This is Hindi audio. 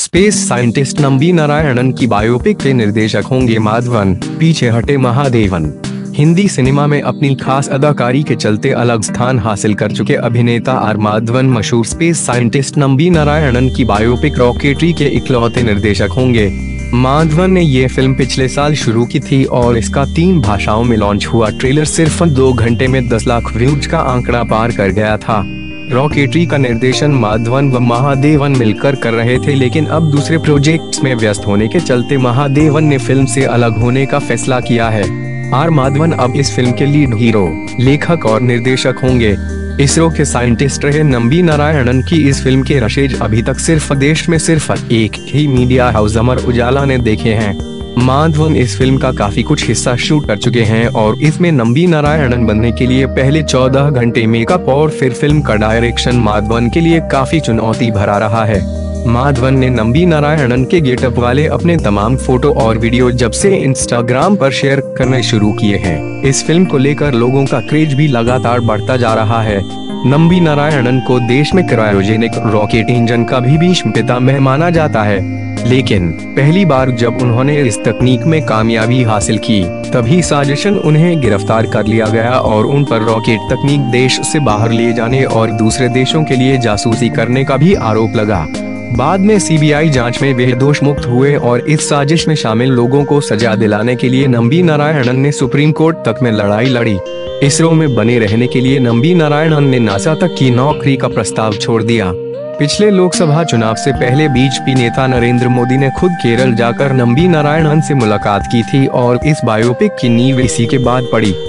स्पेस साइंटिस्ट नंबी नारायणन की बायोपिक के निर्देशक होंगे माधवन, पीछे हटे महादेवन। हिंदी सिनेमा में अपनी खास अदाकारी के चलते अलग स्थान हासिल कर चुके अभिनेता आर माधवन मशहूर स्पेस साइंटिस्ट नंबी नारायणन की बायोपिक रॉकेटरी के इकलौते निर्देशक होंगे। माधवन ने ये फिल्म पिछले साल शुरू की थी और इसका 3 भाषाओं में लॉन्च हुआ ट्रेलर सिर्फ 2 घंटे में 10 लाख व्यूज का आंकड़ा पार कर गया था। रॉकेटरी का निर्देशन माधवन व महादेवन मिलकर कर रहे थे, लेकिन अब दूसरे प्रोजेक्ट्स में व्यस्त होने के चलते महादेवन ने फिल्म से अलग होने का फैसला किया है। आर माधवन अब इस फिल्म के लीड हीरो, लेखक और निर्देशक होंगे। इसरो के साइंटिस्ट रहे नंबी नारायणन की इस फिल्म के रशेज अभी तक सिर्फ देश में सिर्फ एक ही मीडिया हाउस अमर उजाला ने देखे हैं। माधवन इस फिल्म का काफी कुछ हिस्सा शूट कर चुके हैं और इसमें नंबी नारायणन बनने के लिए पहले 14 घंटे मेकअप और फिर फिल्म का डायरेक्शन माधवन के लिए काफी चुनौती भरा रहा है। माधवन ने नंबी नारायणन के गेटअप वाले अपने तमाम फोटो और वीडियो जब से इंस्टाग्राम पर शेयर करने शुरू किए हैं, इस फिल्म को लेकर लोगों का क्रेज भी लगातार बढ़ता जा रहा है। नंबी नारायणन को देश में क्रायोजेनिक रॉकेट इंजन का भी भीष्म पितामह माना जाता है, लेकिन पहली बार जब उन्होंने इस तकनीक में कामयाबी हासिल की, तभी साजिशन उन्हें गिरफ्तार कर लिया गया और उन पर रॉकेट तकनीक देश से बाहर ले जाने और दूसरे देशों के लिए जासूसी करने का भी आरोप लगा। बाद में सीबीआई जांच में वे दोष मुक्त हुए और इस साजिश में शामिल लोगों को सजा दिलाने के लिए नंबी नारायणन ने सुप्रीम कोर्ट तक में लड़ाई लड़ी। इसरो में बने रहने के लिए नंबी नारायणन ने नासा तक की नौकरी का प्रस्ताव छोड़ दिया। पिछले लोकसभा चुनाव से पहले बीजेपी नेता नरेंद्र मोदी ने खुद केरल जाकर नंबी नारायणन से मुलाकात की थी और इस बायोपिक की नींव इसी के बाद पड़ी।